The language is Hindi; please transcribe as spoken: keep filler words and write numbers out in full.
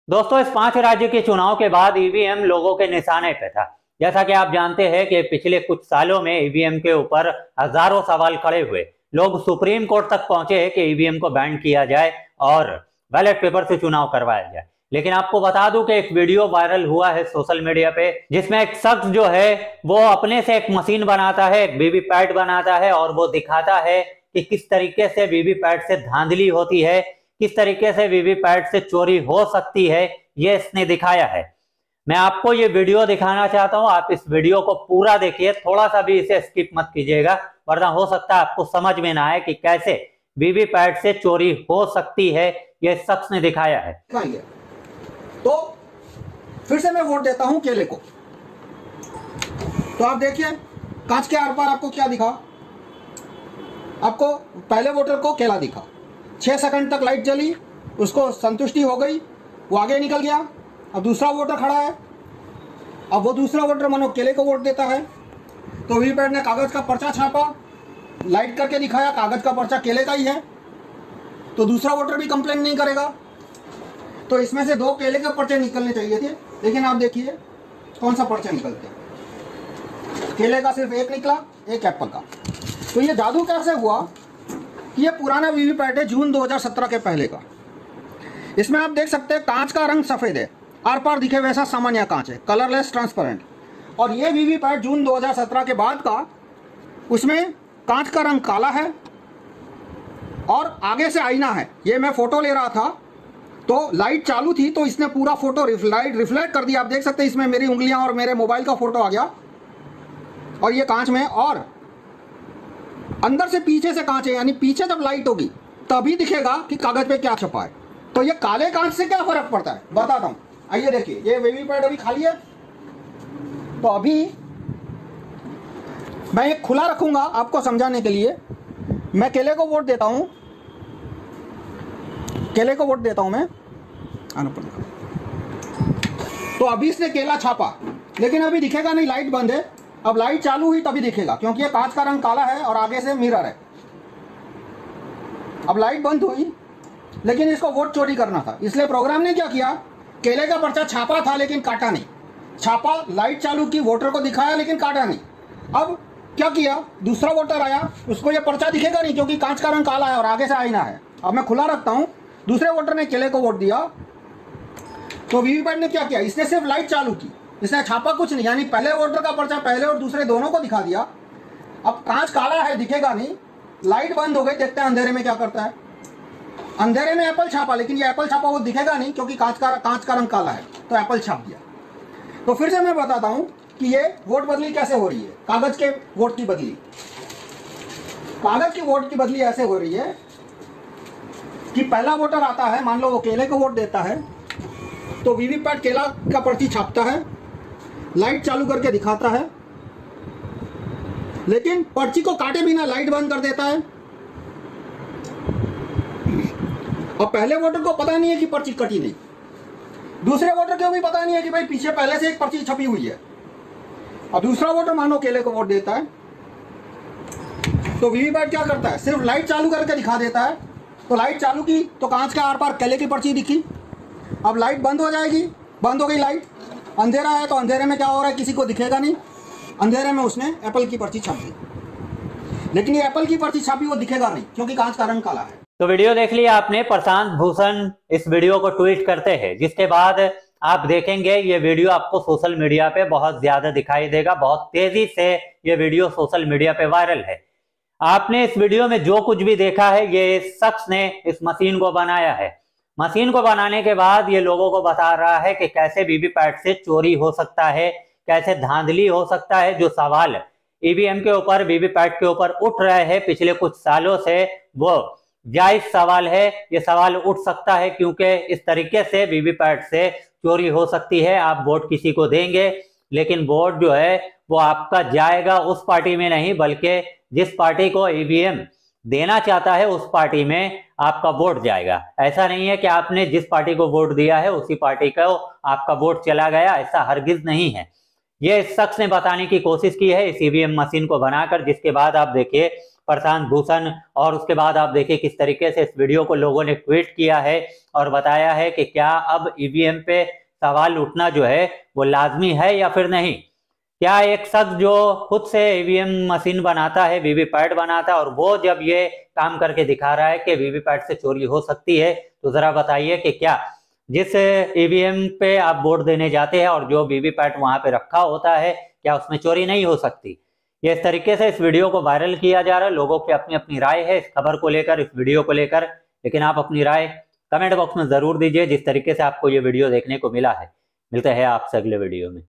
दोस्तों, इस पांच राज्य के चुनाव के बाद ईवीएम लोगों के निशाने पे था। जैसा कि आप जानते हैं कि पिछले कुछ सालों में ईवीएम के ऊपर हजारों सवाल खड़े हुए। लोग सुप्रीम कोर्ट तक पहुंचे कि ईवीएम को बैन किया जाए और बैलेट पेपर से चुनाव करवाया जाए। लेकिन आपको बता दूं कि एक वीडियो वायरल हुआ है सोशल मीडिया पे, जिसमें एक शख्स जो है वो अपने से एक मशीन बनाता है, एक वीवीपैट बनाता है और वो दिखाता है कि किस तरीके से वीवीपैट से धांधली होती है, किस तरीके से वीवीपैट से चोरी हो सकती है, ये इसने दिखाया है। मैं आपको ये वीडियो दिखाना चाहता हूं, आप इस वीडियो को पूरा देखिए, थोड़ा सा भी इसे स्किप मत कीजिएगा, वरना हो सकता है आपको समझ में ना आए कि कैसे वीवीपैट से चोरी हो सकती है। ये शख्स ने दिखाया है। तो फिर से मैं वोट देता हूं केले को। तो आप देखिए कांच के आर पार आपको क्या दिखा। आपको पहले वोटर को केला दिखा, छह सेकंड तक लाइट जली, उसको संतुष्टि हो गई, वो आगे निकल गया। अब दूसरा वोटर खड़ा है, अब वो दूसरा वोटर मानो केले को वोट देता है। तो वीवीपैट ने कागज का पर्चा छापा, लाइट करके दिखाया कागज का पर्चा केले का ही है, तो दूसरा वोटर भी कंप्लेन नहीं करेगा। तो इसमें से दो केले के पर्चे निकलने चाहिए थे, लेकिन आप देखिए कौन सा पर्चा निकलते हैं। केले का सिर्फ एक निकला, एक एप्पल का। तो ये जादू कैसे हुआ कि ये पुराना वीवीपैट है जून दो हज़ार सत्रह के पहले का। इसमें आप देख सकते हैं कांच का रंग सफेद है, आर पार दिखे वैसा सामान्य कांच है, कलरलेस ट्रांसपेरेंट। और ये वीवीपैट जून दो हज़ार सत्रह के बाद का, उसमें कांच का रंग काला है और आगे से आईना है। ये मैं फोटो ले रहा था तो लाइट चालू थी, तो इसने पूरा फोटो लाइट रिफ्लेक्ट कर दिया। आप देख सकते हैं इसमें मेरी उंगलियां और मेरे मोबाइल का फोटो आ गया, और ये कांच में, और अंदर से पीछे से कांच है, यानी पीछे जब लाइट होगी तभी दिखेगा कि कागज पे क्या छपा है। तो ये काले कांच से क्या फर्क पड़ता है बताता हूं। आइए देखिए, ये वीवीपैट अभी खाली है, तो अभी मैं ये खुला रखूंगा आपको समझाने के लिए। मैं केले को वोट देता हूं, केले को वोट देता हूं मैं। तो अभी इसने केला छापा, लेकिन अभी दिखेगा नहीं, लाइट बंद है। अब लाइट चालू हुई तभी दिखेगा, क्योंकि ये कांच का रंग काला है और आगे से मिरर है। अब लाइट बंद हुई, लेकिन इसको वोट चोरी करना था, इसलिए प्रोग्राम ने क्या किया, केले का पर्चा छापा था लेकिन काटा नहीं। छापा, लाइट चालू की, वोटर को दिखाया लेकिन काटा नहीं। अब क्या किया, दूसरा वोटर आया, उसको ये पर्चा दिखेगा नहीं क्योंकि कांच का रंग काला है और आगे से आईना है। अब मैं खुला रखता हूं, दूसरे वोटर ने केले को वोट दिया, तो वीवीपैट ने क्या किया, इसने सिर्फ लाइट चालू की, इसने छापा कुछ नहीं, यानी पहले वोटर का पर्चा पहले और दूसरे दोनों को दिखा दिया। अब कांच काला है, दिखेगा नहीं, लाइट बंद हो गई, देखते हैं अंधेरे में क्या करता है। अंधेरे में एप्पल छापा, लेकिन ये एप्पल छापा वो दिखेगा नहीं क्योंकि कांच का कांच का रंग काला है, तो एप्पल छाप दिया। तो फिर से मैं बताता हूं कि ये वोट बदली कैसे हो रही है। कागज के वोट की बदली, कागज की वोट की बदली ऐसे हो रही है कि पहला वोटर आता है, मान लो वो केले को वोट देता है, तो वीवीपैट केला का पर्ची छापता है, लाइट चालू करके दिखाता है, लेकिन पर्ची को काटे बिना लाइट बंद कर देता है। अब पहले वोटर को पता नहीं है कि पर्ची कटी नहीं, दूसरे वोटर को भी पता नहीं है कि भाई पीछे पहले से एक पर्ची छपी हुई है। अब दूसरा वोटर मानो केले को वोट देता है, तो वीवीपैट क्या करता है, सिर्फ लाइट चालू करके दिखा देता है। तो लाइट चालू की तो कांच के आर पार केले की पर्ची दिखी। अब लाइट बंद हो जाएगी, बंद हो गई लाइट, अंधेरा है, तो अंधेरे में क्या हो रहा है, किसी को दिखेगा नहीं, अंधेरे में उसने एप्पल की पर्ची छाप दी, लेकिन ये एप्पल की पर्ची छापी वो दिखेगा नहीं क्योंकि कांच का रंग काला है। तो वीडियो देख लिया आपने। प्रशांत भूषण इस वीडियो को ट्वीट करते हैं, जिसके बाद आप देखेंगे ये वीडियो आपको सोशल मीडिया पे बहुत ज्यादा दिखाई देगा। बहुत तेजी से ये वीडियो सोशल मीडिया पे वायरल है। आपने इस वीडियो में जो कुछ भी देखा है, ये शख्स ने इस मशीन को बनाया है। मशीन को बनाने के बाद ये लोगों को बता रहा है कि कैसे वीवीपैट से चोरी हो सकता है, कैसे धांधली हो सकता है। जो सवाल ईवीएम के ऊपर, वीवीपैट के ऊपर उठ रहे हैं पिछले कुछ सालों से, वो जायज सवाल है। ये सवाल उठ सकता है क्योंकि इस तरीके से वीवीपैट से चोरी हो सकती है। आप वोट किसी को देंगे, लेकिन वोट जो है वो आपका जाएगा उस पार्टी में नहीं, बल्कि जिस पार्टी को ईवीएम देना चाहता है उस पार्टी में आपका वोट जाएगा। ऐसा नहीं है कि आपने जिस पार्टी को वोट दिया है उसी पार्टी को आपका वोट चला गया, ऐसा हरगिज नहीं है। ये इस शख्स ने बताने की कोशिश की है इस ईवीएम मशीन को बनाकर, जिसके बाद आप देखिए प्रशांत भूषण, और उसके बाद आप देखिए किस तरीके से इस वीडियो को लोगों ने ट्वीट किया है और बताया है कि क्या अब ईवीएम पे सवाल उठना जो है वो लाजमी है या फिर नहीं। क्या एक शख्स जो खुद से ईवीएम मशीन बनाता है, वीवीपैट बनाता है, और वो जब ये काम करके दिखा रहा है कि वीवीपैट से चोरी हो सकती है, तो जरा बताइए कि क्या जिस ईवीएम पे आप वोट देने जाते हैं और जो वीवीपैट वहां पे रखा होता है, क्या उसमें चोरी नहीं हो सकती। ये इस तरीके से इस वीडियो को वायरल किया जा रहा है। लोगों की अपनी अपनी राय है इस खबर को लेकर, इस वीडियो को लेकर, लेकिन आप अपनी राय कमेंट बॉक्स में जरूर दीजिए जिस तरीके से आपको ये वीडियो देखने को मिला है। मिलते हैं आपसे अगले वीडियो में।